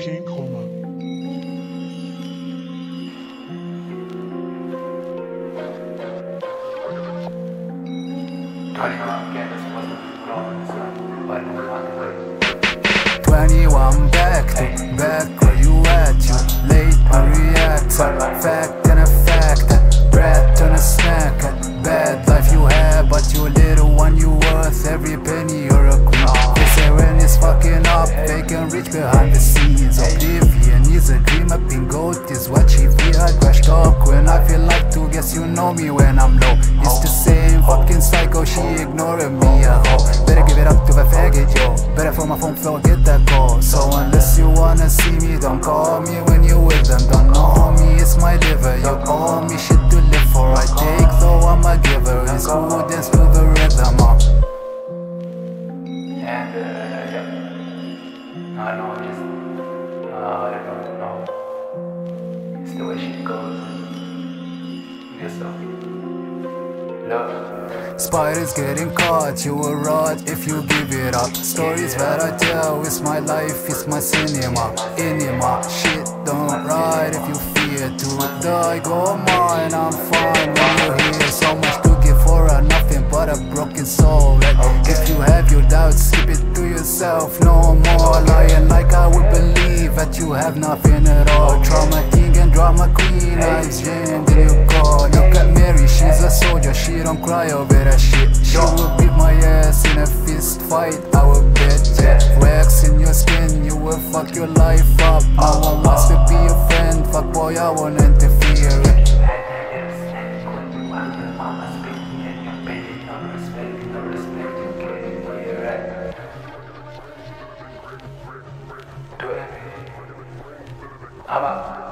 King Coma. Traumakingxdramaqueen, das muss man fragen, weil man kann 21 back to back, where you at? You late, I react. Fact and a fact, bread on a snack. Bad life you have, but you little one, you worth every penny, you're a queen. Vvren is fucking up, fake and rich behind the scenes. Oblivion is a dream, up in goat is what she feel. I crashed up when I feel like to, guess you know me when I'm low. It's the same fucking psycho, she ignoring me a hoe. Better give it up to the faggot, yo. Better for my phone flow, get that call. So unless you wanna see me, don't call me when you with them. Don't know me, it's my liver. You owe me shit to live for. I take though I'm a giver. It's who dance to the rhythm. And yeah, I know, just I don't know. It's the way she goes. Yes, so love. Spiders getting caught, you will rot if you give it up. Stories that I tell, it's my life, it's my cinema. Enema, shit don't ride if you fear to die. Go mine, I'm fine when you're here. So much to give for a nothing but a broken soul. If you have your doubts, keep it to yourself. No more lying like I would believe that you have nothing at all. Traumakingxdramaqueen, life's jammed in your car. Look at Mary, she's a soldier, she don't cry over that shit. She will beat my ass in a fist fight, I will bet. Wax in your skin, you will fuck your life up. No one wants to be your friend, fuck boy, I won't interfere. I'm out.